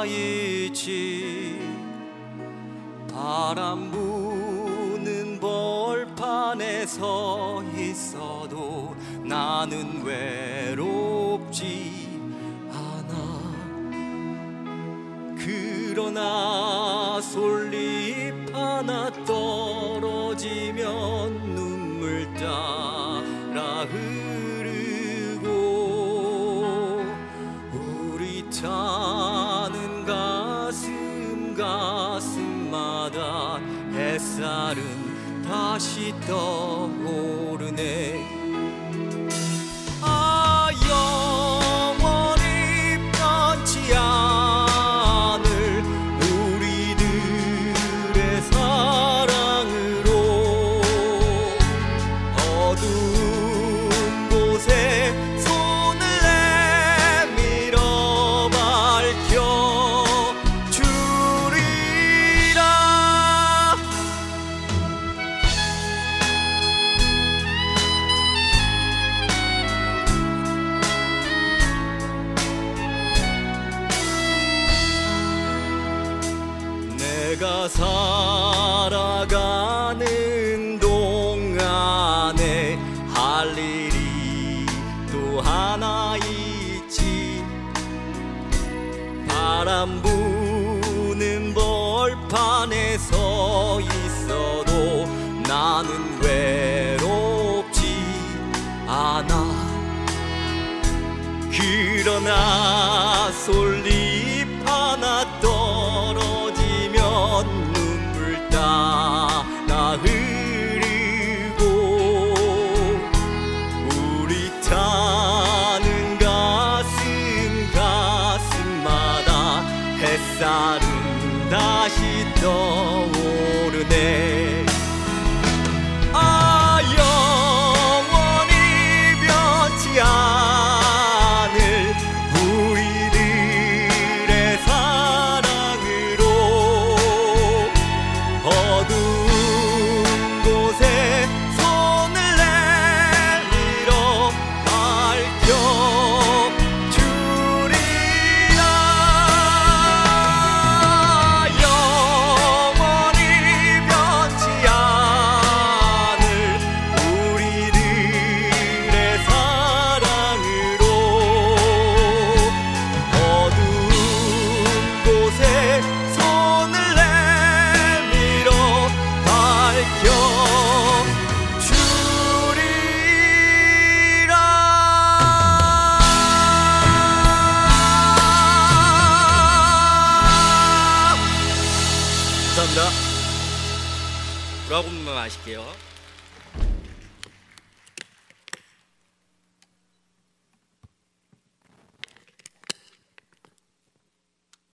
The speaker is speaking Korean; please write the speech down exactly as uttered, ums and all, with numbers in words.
하나 있지. 바람 부는 벌판에 서 있어도 나는 외롭지 않아. 그러나 솔잎 하나 떨어지면 눈물 따라 흐르고 우리 타는 가슴 가슴마다 햇살은 다시 떠오르네. 아, 영원히 변치 않을 우리들의 사랑으로 어두운 곳에 손을 내밀어 밝혀주리라. 내가 살아가는 동안에 할 일이 또 하나 있지. 바람 부는 벌판에 서 있어도 나는 외롭지 않아. 그러나 솔잎 하나 떨어지면 눈물 따라 흐르고 우리 타는 가슴 가슴마다 햇살은 다시 떠오르네. 아, 영원히 변치 않을 우리들의 사랑으로 어두운 곳에 손을 내밀어 밝혀주리라. 영원히 변치 않을 우리들의 사랑으로 어두운 곳에 손을 내밀어 밝혀주리라. 감사합니다. 브라보만 마실게요.